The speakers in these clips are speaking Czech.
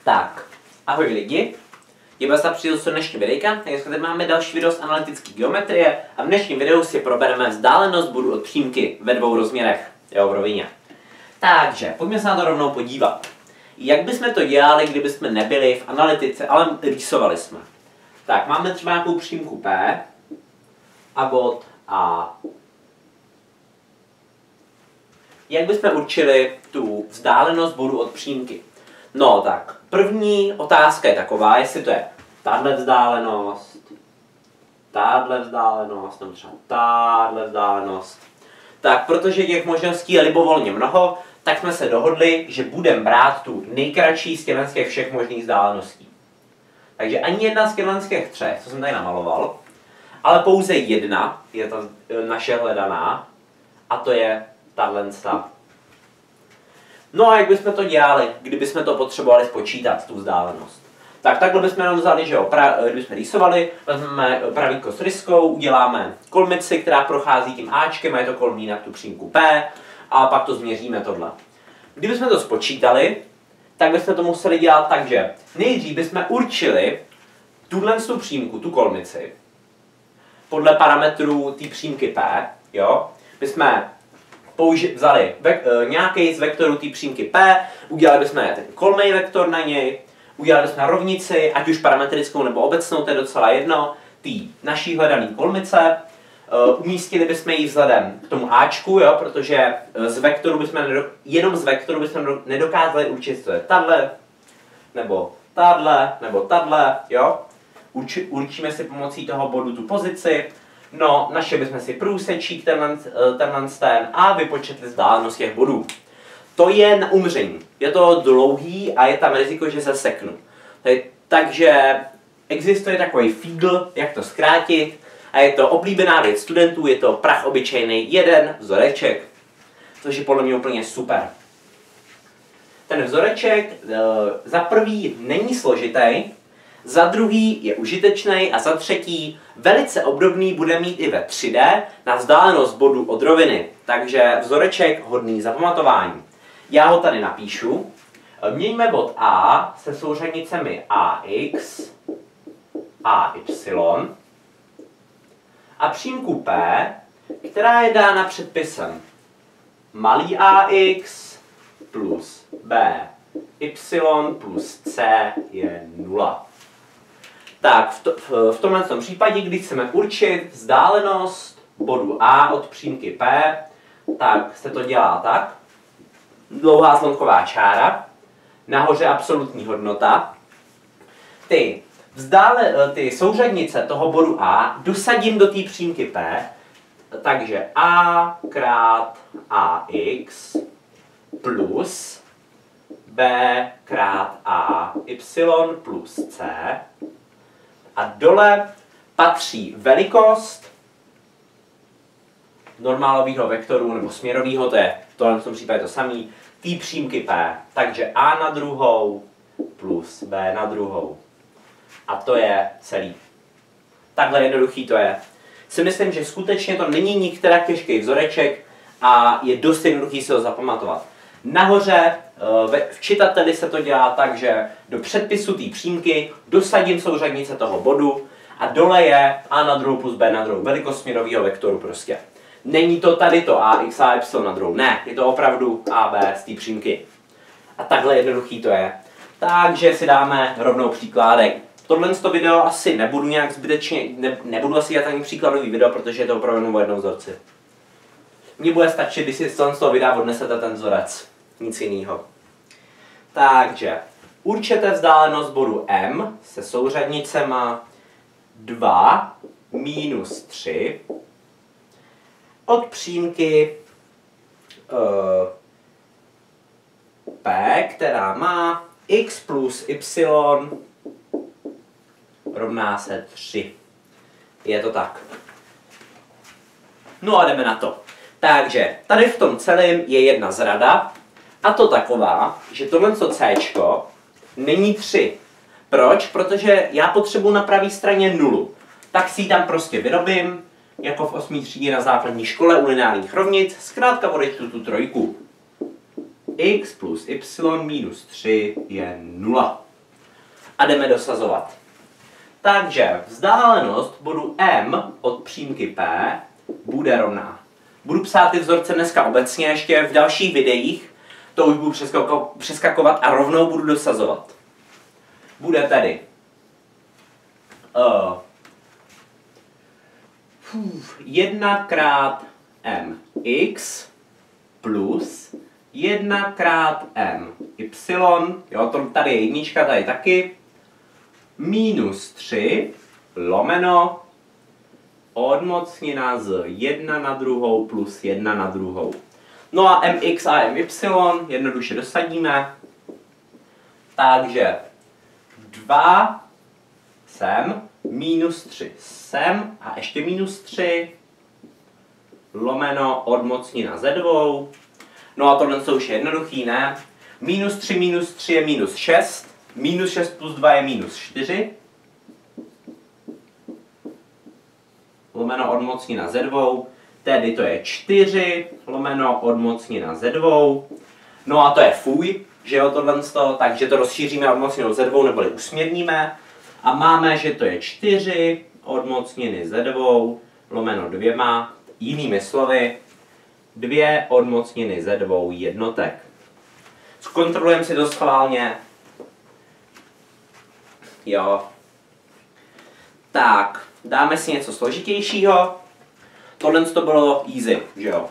Tak, ahoj lidi, je vás příležitost dnešní videjka. Dneska tady máme další video z analytické geometrie a v dnešním videu si probereme vzdálenost bodu od přímky ve dvou rozměrech, v rovině. Takže, pojďme se na to rovnou podívat. Jak bychom to dělali, kdybychom nebyli v analytice, ale rýsovali jsme. Tak, máme třeba nějakou přímku P a bod A. Jak bychom určili tu vzdálenost bodu od přímky? No tak, první otázka je taková, jestli to je tahle vzdálenost, nebo třeba tahle vzdálenost. Tak, protože těch možností je libovolně mnoho, tak jsme se dohodli, že budeme brát tu nejkratší z těch všech možných vzdáleností. Takže ani jedna z těch třech, co jsem tady namaloval, ale pouze jedna je ta naše hledaná, a to je tahle. No a jak bychom to dělali, kdybychom to potřebovali spočítat, tu vzdálenost? Tak takhle bychom jenom vzali, že jo, kdybychom rýsovali, vezmeme pravítko s ryskou, uděláme kolmici, která prochází tím Ačkem, a je to kolmí na tu přímku P, a pak to změříme tohle. Kdybychom to spočítali, tak bychom to museli dělat tak, že nejdřív bychom určili tuhle přímku, tu kolmici, podle parametrů té přímky P, jo, bychom vzali nějaký z vektorů té přímky P, udělali bychom ten kolmej vektor na něj, udělali bychom rovnici, ať už parametrickou nebo obecnou, to je docela jedno, té naší hledané kolmice, umístili bychom ji vzhledem k tomu Ačku, jo, protože jenom z vektoru bychom nedokázali určit, co je tahle, nebo tahle, jo. Určíme si pomocí toho bodu tu pozici. No, našli bychom si průsečík ten a vypočetli vzdálenost těch bodů. To je na umření. Je to dlouhý a je tam riziko, že se seknu. Takže existuje takový fígl, jak to zkrátit, a je to oblíbená věc studentů, je to prach obyčejný, jeden vzoreček, což je podle mě úplně super. Ten vzoreček za prvý není složitý, za druhý je užitečný a za třetí velice obdobný bude mít i ve 3D na vzdálenost bodu od roviny. Takže vzoreček hodný zapamatování. Já ho tady napíšu. Mějme bod A se souřadnicemi AX, AY a přímku P, která je dána předpisem malý AX plus B Y plus C je 0. Tak v tomhle případě, když chceme určit vzdálenost bodu A od přímky P, tak se to dělá tak. Dlouhá zlomková čára, nahoře absolutní hodnota. Ty souřadnice toho bodu A dosadím do té přímky P, takže A krát AX plus B krát AY plus C. A dole patří velikost normálového vektoru nebo směrového, to je v tomto případě to samý, té přímky P. Takže A na druhou plus B na druhou. A to je celý. Takhle jednoduchý to je. Si myslím, že skutečně to není nikterak těžký vzoreček a je dost jednoduchý si ho zapamatovat. Nahoře v čitateli se to dělá tak, že do předpisu té přímky dosadím souřadnice toho bodu a dole je A na druhou plus B na druhou, velikost směrového vektoru prostě. Není to tady to AX a Y na druhou, ne, je to opravdu AB z té přímky. A takhle jednoduchý to je. Takže si dáme rovnou příkládek. Tohle video asi nebudu nějak zbytečně, nebudu asi dělat ani příkladový video, protože je to opravdu o jednom vzorci. Mně bude stačit, když si z toho videa odnesete ten vzorec. Nic jiného. Takže určete vzdálenost bodu M se souřadnicema 2 minus 3 od přímky P, která má x plus y rovná se 3. Je to tak. No a jdeme na to. Takže tady v tom celém je jedna zrada, a to taková, že tohle Cčko není 3. Proč? Protože já potřebuji na pravé straně 0. Tak si ji tam prostě vyrobím, jako v 8. třídě na základní škole u lineárních rovnic, zkrátka odečtu tu trojku. X plus y minus 3 je 0. a jdeme dosazovat. Takže vzdálenost bodu M od přímky P bude rovná. Budu psát ty vzorce dneska obecně, ještě v dalších videích to už budu přeskakovat a rovnou budu dosazovat. Bude tedy 1 krát mx plus 1 krát my, jo, to tady je jednička, tady taky, minus 3 lomeno odmocnina z 1 na druhou plus 1 na druhou. No a mx a my jednoduše dosadíme. Takže 2 sem, minus 3 sem a ještě minus 3 lomeno odmocnina ze 2. No a tohle už je jednoduchý, ne? Minus 3 je minus 6. Minus 6 plus 2 je minus 4. Lomeno odmocnina ze 2. Tedy to je 4 lomeno odmocnina ze 2. No a to je fuj, že jo, tohle, takže to rozšíříme odmocninou ze 2, neboli usměrníme. A máme, že to je 4 odmocniny ze 2 lomeno 2, jinými slovy 2 odmocniny ze 2 jednotek. Zkontrolujeme si to schválně. Jo. Tak, dáme si něco složitějšího. Tohle to bylo easy, že jo.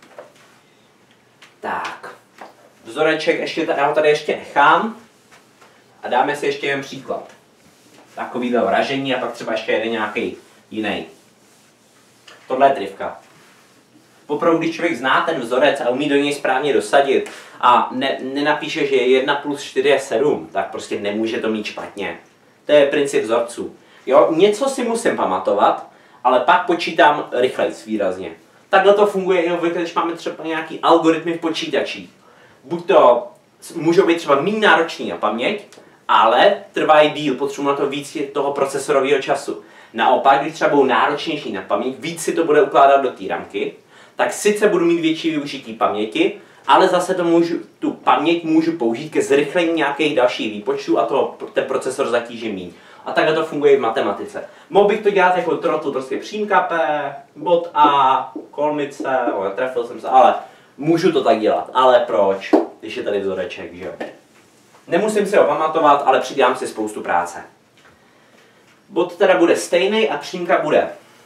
Tak, vzoreček ještě, já ho tady ještě nechám. A dáme si ještě jen příklad. Takovýhle vražení a pak třeba ještě jeden nějaký jiný. Tohle je trivka. Poprvé, když člověk zná ten vzorec a umí do něj správně dosadit a nenapíše, že 1 plus 4 je 7, tak prostě nemůže to mít špatně. To je princip vzorců. Jo, něco si musím pamatovat, ale pak počítám rychleji výrazně. Takhle to funguje i obvykle, když máme třeba nějaký algoritmy v počítačích. Buď to můžou být třeba méně náročný na paměť, ale trvají díl, potřebuji na to víc toho procesorového času. Naopak, když třeba budou náročnější na paměť, víc si to bude ukládat do té ramky, tak sice budu mít větší využití paměti, ale zase tu paměť můžu použít ke zrychlení nějakých dalších výpočtů a ten procesor zatíží míň. A takhle to funguje i v matematice. Mohl bych to dělat jako trotl, prostě přímka P, bod A, kolmice, netrefil jsem se, ale můžu to tak dělat. Ale proč, když je tady vzoreček, že jo? Nemusím si ho pamatovat, ale přidám si spoustu práce. Bod teda bude stejný a přímka bude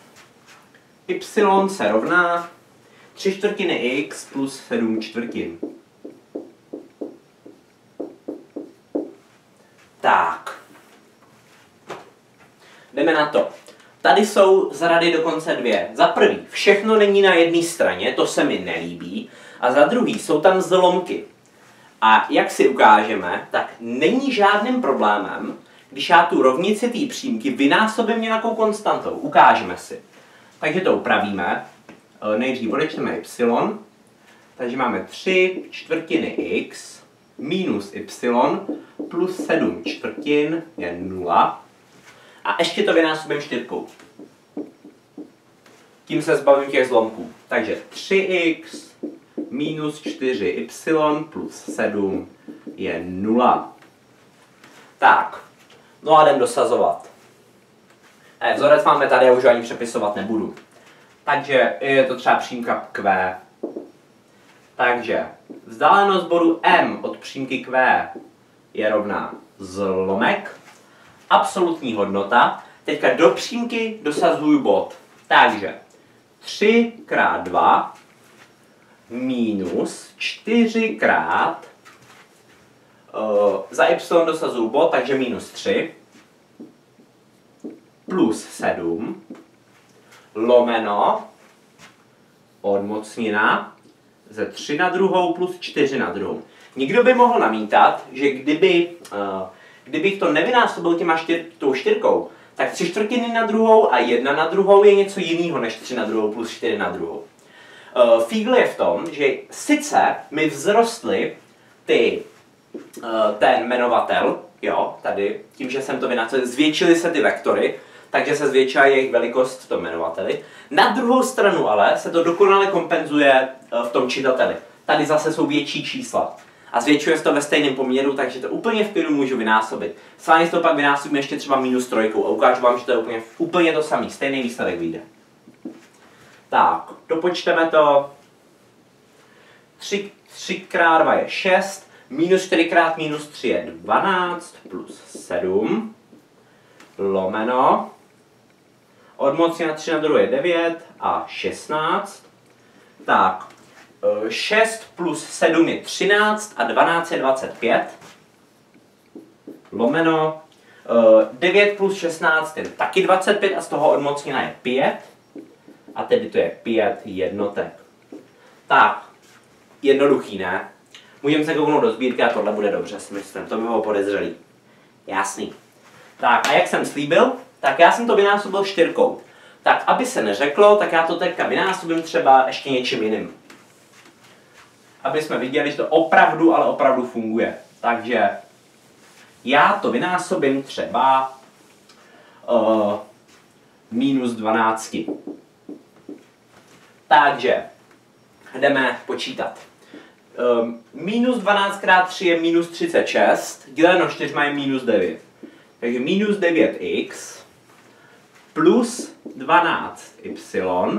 y se rovná 3/4 x plus 7/4. Tak. Jdeme na to. Tady jsou z rady dokonce dvě. Za prvý, všechno není na jedné straně, to se mi nelíbí. A za druhý, jsou tam zlomky. A jak si ukážeme, tak není žádným problémem, když já tu rovnici té přímky vynásobím nějakou konstantou. Ukážeme si. Takže to upravíme. Nejdřív odečteme y. Takže máme 3/4 x minus y plus 7/4 je 0. A ještě to vynásobím 4. Tím se zbavím těch zlomků. Takže 3x minus 4y plus 7 je 0. Tak, no a jdem dosazovat. Vzorec máme tady, já už ani přepisovat nebudu. Takže je to třeba přímka Q. Takže vzdálenost bodu M od přímky Q je rovná zlomek, absolutní hodnota. Teďka do přímky dosazuju bod. Takže 3 krát 2 minus 4 krát za y dosazuju bod, takže minus 3 plus 7 lomeno odmocnina ze 3 na druhou plus 4 na druhou. Nikdo by mohl namítat, že kdybych to nevynásobil tou čtyřkou, tak 3/4 na druhou a 1 na druhou je něco jiného než 3 na druhou plus 4 na druhou. Fígl je v tom, že sice mi vzrostly ten jmenovatel, jo, tady, tím, že jsem to vynásobil, zvětšily se ty vektory, takže se zvětšila jejich velikost v tom jmenovateli. Na druhou stranu ale se to dokonale kompenzuje v tom čitateli. Tady zase jsou větší čísla. a zvětšuje se to ve stejném poměru, takže to úplně v klidu můžu vynásobit. S vámi to pak vynásobím ještě třeba minus 3 a ukážu vám, že to je úplně to samé, stejný výsledek vyjde. Tak, dopočteme to. 3 krát 2 je 6, minus 4 krát minus 3 je 12, plus 7, lomeno. Odmocněna 3 na druhé je 9 a 16. Tak, 6 plus 7 je 13 a 12 je 25. Lomeno. 9 plus 16 je taky 25 a z toho odmocněna je 5. A tedy to je 5 jednotek. Tak, jednoduchý, ne? Můžeme se kouknout do sbírky a tohle bude dobře, si myslím. To by bylo podezřelý. Jasný. Tak a jak jsem slíbil, tak já jsem to vynásobil 4. Tak aby se neřeklo, tak já to teďka vynásobím třeba ještě něčím jiným. Aby jsme viděli, že to opravdu, ale opravdu funguje. Takže já to vynásobím třeba minus 12. Takže jdeme počítat. Minus 12 krát 3 je minus 36, děleno 4 je minus 9. Takže minus 9x plus 12y.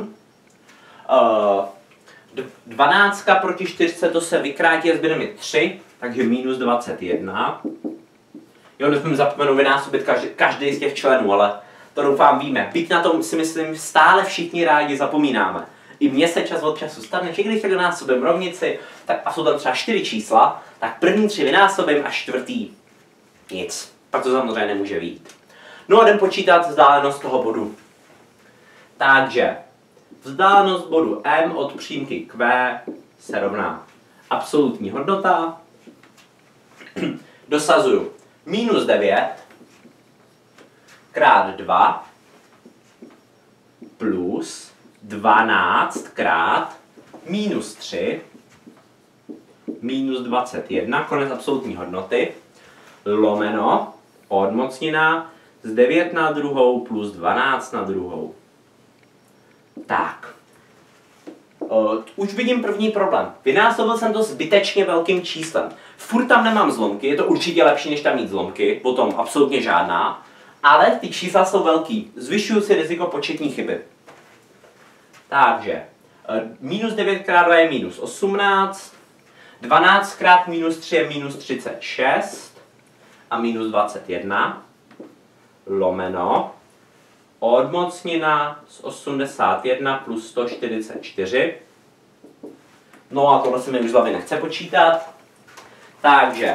12 proti 4 to se vykrátí a zbyde mi 3, takže minus 21. Jo, nesmím zapomenout vynásobit každý z těch členů, ale to doufám víme. Byť na tom si myslím stále všichni rádi zapomínáme. I mně se čas od času stane, že když tak vynásobím rovnici, tak a jsou tam třeba 4 čísla, tak první 3 vynásobím a čtvrtý nic. Pak to samozřejmě nemůže vyjít. No a jdem počítat vzdálenost toho bodu. Takže vzdálenost bodu M od přímky Q se rovná absolutní hodnota. Dosazuju minus 9 krát 2 plus 12 krát minus 3 minus 21, konec absolutní hodnoty, lomeno odmocnina z 9 na druhou plus 12 na druhou. Tak. Už vidím první problém. Vynásobil jsem to zbytečně velkým číslem. Furt tam nemám zlomky, je to určitě lepší, než tam mít zlomky, potom absolutně žádná, ale ty čísla jsou velký. Zvyšuju si riziko početní chyby. Takže, minus 9 krát 2 je minus 18, 12 krát minus 3 je minus 36 a minus 21, lomeno, odmocnina z 81 plus 144. No a tohle se mi už z hlavy nechce počítat. Takže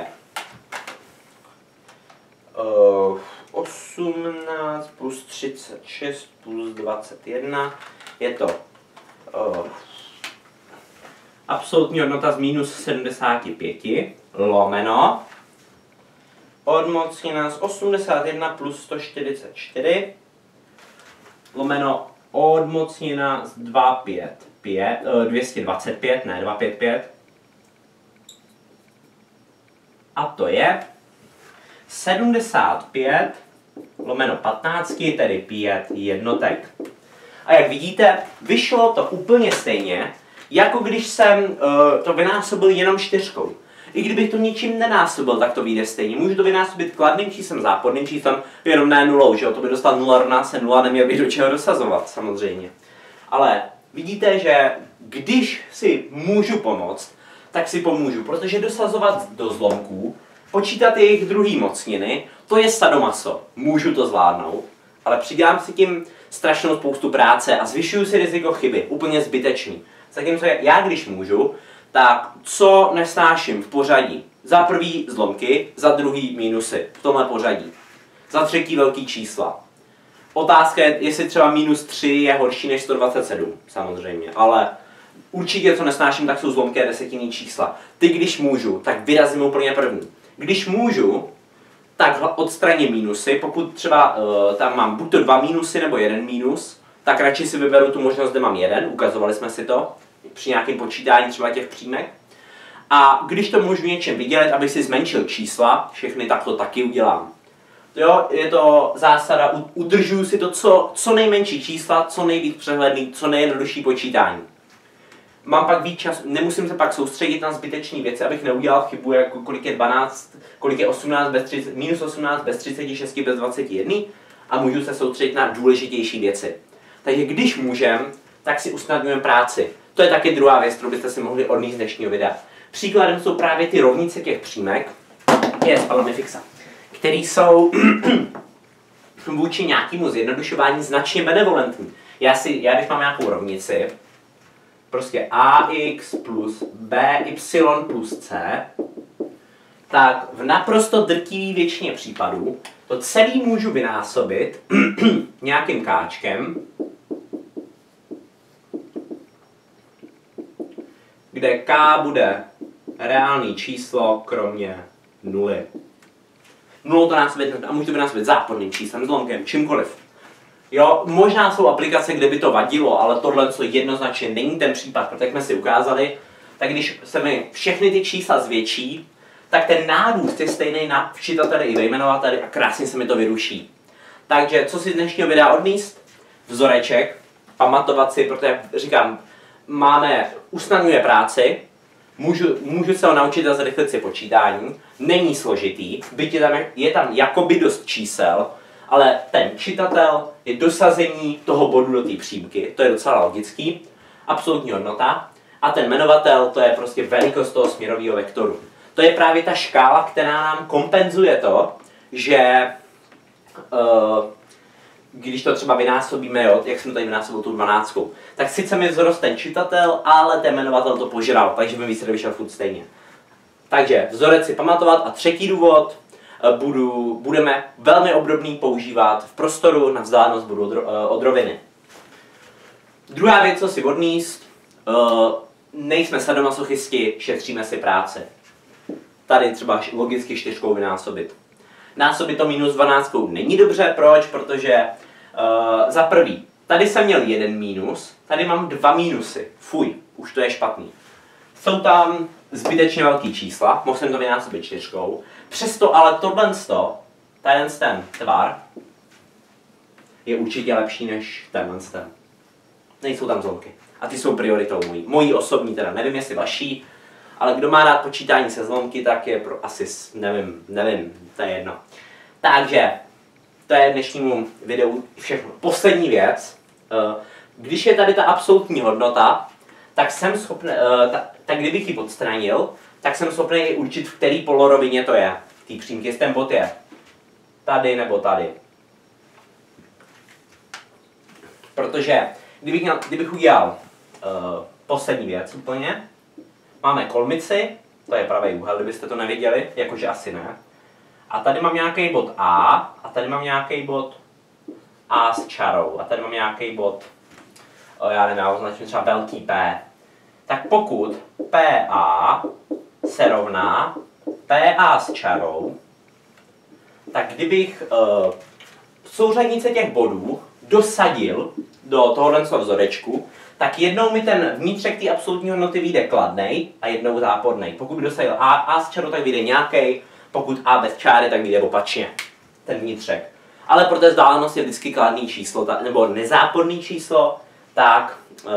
18 plus 36 plus 21 je to absolutní hodnota z minus 75 lomeno odmocnina z 81 plus 144 lomeno odmocnina z 225, ne 255. A to je 75 lomeno 15, tedy 5 jednotek. A jak vidíte, vyšlo to úplně stejně, jako když jsem to vynásobil jenom 4. I kdybych to ničím nenásobil, tak to vyjde stejně. Můžu to vynásobit kladným číslem, záporným číslem, jenom ne nulou, že jo? To by dostal 0 rovná se 0, neměl bych do čeho dosazovat, samozřejmě. Ale vidíte, že když si můžu pomoct, tak si pomůžu, protože dosazovat do zlomků, počítat jejich druhý mocniny, to je sadomaso. Můžu to zvládnout, ale přidělám si tím strašnou spoustu práce a zvyšuju si riziko chyby, úplně zbytečný. Zatímco já, když můžu, tak co nesnáším v pořadí? Za prvý zlomky, za druhý mínusy, v tomhle pořadí. Za třetí velký čísla. Otázka je, jestli třeba minus 3 je horší než 127, samozřejmě, ale určitě co nesnáším, tak jsou zlomky a desetinní čísla. Ty, když můžu, tak vyrazím úplně první. Když můžu, tak odstraním mínusy, pokud třeba tam mám buď to 2 mínusy nebo 1 mínus, tak radši si vyberu tu možnost, kde mám 1, ukazovali jsme si to při nějakém počítání třeba těch přímek. A když to můžu něčem vydělit, abych si zmenšil čísla, všechny, tak to taky udělám. Jo, je to zásada, udržuju si to co nejmenší čísla, co nejvíc přehledný, co nejjednodušší počítání. mám pak víc času, nemusím se pak soustředit na zbytečné věci, abych neudělal chybu, jako kolik je 12, kolik je 18 bez 30, minus 18 bez 36 bez 21 a můžu se soustředit na důležitější věci. Takže když můžem, tak si usnadňujeme práci. To je taky druhá věc, kterou byste si mohli odníst z dnešního videa. Příkladem jsou právě ty rovnice těch přímek, z Palamy Fixa, které jsou vůči nějakému zjednodušování značně benevolentní. Já když mám nějakou rovnici, prostě ax plus by plus c, tak v naprosto drtivé většině případů to celý můžu vynásobit nějakým káčkem, kde k bude reálný číslo kromě nuly. Nulou to násobit a můžu to vynásobit záporným číslem, zlomkem, čímkoliv. Jo, možná jsou aplikace, kde by to vadilo, ale tohle co jednoznačně není ten případ, protože jak jsme si ukázali, tak když se mi všechny ty čísla zvětší, tak ten nárůst je stejný na včitateli i ve jmenovateli a krásně se mi to vyruší. Takže co si z dnešního videa odníst? Vzoreček, pamatovat si, protože říkám, usnadňuje práci, můžu se ho naučit a zrychlit si počítání, není složitý, byť je tam jakoby dost čísel, ale ten čitatel je dosazení toho bodu do té přímky, to je docela logický, absolutní hodnota, a ten jmenovatel, to je prostě velikost toho směrového vektoru. To je právě ta škála, která nám kompenzuje to, že když to třeba vynásobíme, jo, jak jsem tady vynásobil tu 12, tak sice mi vzrost ten čitatel, ale ten jmenovatel to požral, takže mi výsledek vyšel furt stejně. Takže vzorec si pamatovat a třetí důvod, budeme velmi obdobný používat v prostoru na vzdálenost bodu od roviny. Druhá věc, co si odníst, nejsme sadomasochisti, šetříme si práci. Tady třeba logicky 4 vynásobit. Násobit to minus 12 není dobře, proč? Protože za prvý, tady jsem měl jeden mínus, tady mám 2 mínusy. Fuj, už to je špatný. Jsou tam zbytečně velký čísla, mohl jsem to vynásobit 4. Přesto ale ten tvar je určitě lepší než tenhle ten. Nejsou tam zlomky. A ty jsou prioritou mojí osobní, teda nevím jestli vaší, ale kdo má rád počítání se zlomky, tak je pro asi, nevím, to je jedno. Takže, to je dnešnímu videu všechno. Poslední věc, když je tady ta absolutní hodnota, tak jsem schopný, tak kdybych ji odstranil, tak jsem schopný určit, v který polorovině to je. Té přímky, jestli ten bod je tady nebo tady. Protože kdybych udělal poslední věc úplně, máme kolmici, to je pravý úhel, kdybyste to neviděli, jakože asi ne. A tady mám nějaký bod a tady mám nějaký bod A s čarou. A tady mám nějaký bod, já nevím, já označím třeba velký P. Tak pokud PA se rovná PA s čarou, tak kdybych souřadnice těch bodů dosadil do tohohle vzorečku, tak jednou mi ten vnitřek té absolutní hodnoty vyjde kladnej a jednou zápornej. Pokud bych dosadil A s čarou, tak vyjde nějaký, pokud A bez čáry, tak vyjde opačně, ten vnitřek. Ale protože vzdálenost je vždycky kladný číslo, nebo nezáporný číslo, tak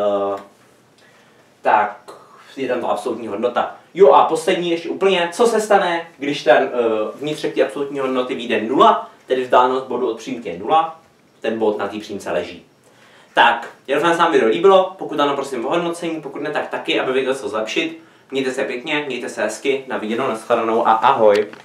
je tam to absolutní hodnota. Jo a poslední ještě úplně, co se stane, když ten vnitřek té absolutní hodnoty vyjde 0, tedy vzdálenost bodu od přímky je 0, ten bod na té přímce leží. Tak, já doufám, že se vám video líbilo, pokud ano, prosím o hodnocení, pokud ne, tak taky, aby věděl, co zlepšit. Mějte se pěkně, mějte se hezky, na viděnou, nashledanou a ahoj.